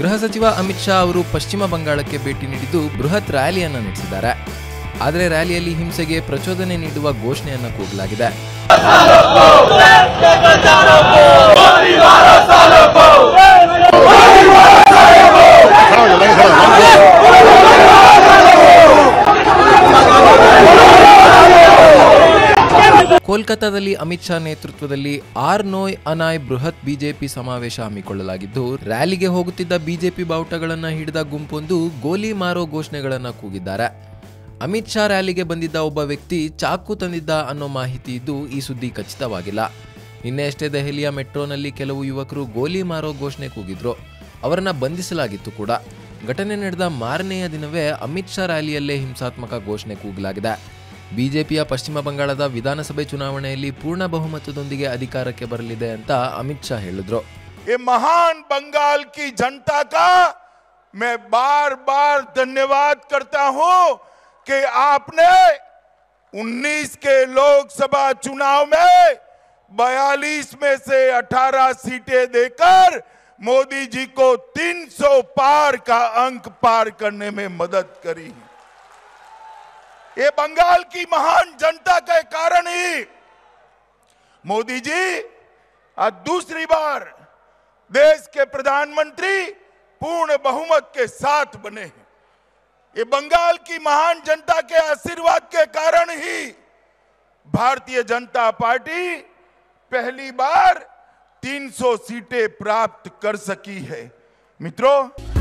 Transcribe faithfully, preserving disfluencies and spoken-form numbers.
ಗೃಹ ಸಚಿವ ಅಮಿತ್ ಶಾ ಅವರು ಪಶ್ಚಿಮ ಬಂಗಾಳಕ್ಕೆ ಭೇಟಿ ನೀಡಿದ್ದು ಬೃಹತ್ ರ್ಯಾಲಿಯನ್ನು ನಡೆಸಿದ್ದಾರೆ. ಆದರೆ ರ್ಯಾಲಿಯಲ್ಲಿ ಹಿಂಸೆಗೆ ಪ್ರಚೋದನೆ ನೀಡುವ ಘೋಷಣೆಯನ್ನು ಕೂಗಲಾಗಿದೆ. ಕೋಲ್ಕತ್ತಾದಲ್ಲಿ ಅಮಿತ್ ಶಾ ನೇತೃತ್ವದಲ್ಲಿ ಆರ್ ನೋಯ್ ಅನಾಯ್ ಬೃಹತ್ ಬಿಜೆಪಿ ಸಮಾವೇಶ ಹಮ್ಮಿಕೊಳ್ಳಲಾಗಿದ್ದು, ರ್ಯಾಲಿಗೆ ಹೋಗುತ್ತಿದ್ದ ಬಿಜೆಪಿ ಬಾವುಟಗಳನ್ನು ಹಿಡಿದ ಗುಂಪೊಂದು ಗೋಲಿ ಮಾರೋ ಘೋಷಣೆಗಳನ್ನು ಕೂಗಿದ್ದಾರೆ. ಅಮಿತ್ ಶಾ ರ್ಯಾಲಿಗೆ ಬಂದಿದ್ದ ಒಬ್ಬ ವ್ಯಕ್ತಿ ಚಾಕು ತಂದಿದ್ದ ಅನ್ನೋ ಮಾಹಿತಿ ಇದ್ದು, ಈ ಸುದ್ದಿ ಖಚಿತವಾಗಿಲ್ಲ. ನಿನ್ನೆಯಷ್ಟೇ ದೆಹಲಿಯ ಮೆಟ್ರೋನಲ್ಲಿ ಕೆಲವು ಯುವಕರು ಗೋಲಿ ಮಾರೋ ಘೋಷಣೆ ಕೂಗಿದ್ರು. ಅವರನ್ನ ಬಂಧಿಸಲಾಗಿತ್ತು ಕೂಡ. ಘಟನೆ ನಡೆದ ಮಾರನೆಯ ದಿನವೇ ಅಮಿತ್ ಶಾ ರ್ಯಾಲಿಯಲ್ಲೇ ಹಿಂಸಾತ್ಮಕ ಘೋಷಣೆ ಕೂಗಲಾಗಿದೆ. ಬಿಜೆಪಿಯ ಪಶ್ಚಿಮ ಬಂಗಾಳದ ವಿಧಾನಸಭೆ ಚುನಾವಣೆಯಲ್ಲಿ ಪೂರ್ಣ ಬಹುಮತದೊಂದಿಗೆ ಅಧಿಕಾರಕ್ಕೆ ಬರಲಿದೆ ಅಂತ ಅಮಿತ್ ಶಾ ಹೇಳಿದ್ರು. ये महान बंगाल की जनता का मैं बार बार धन्यवाद करता हूं कि आपने उन्नीस के लोकसभा चुनाव में बयालीस में से अठारह सीटें देकर मोदी जी को तीन सौ पार का अंक पार करने में मदद करी. ये बंगाल की महान जनता के कारण ही मोदी जी आज दूसरी बार देश के प्रधानमंत्री पूर्ण बहुमत के साथ बने हैं. ये बंगाल की महान जनता के आशीर्वाद के कारण ही भारतीय जनता पार्टी पहली बार तीन सौ सीटें प्राप्त कर सकी है. मित्रों,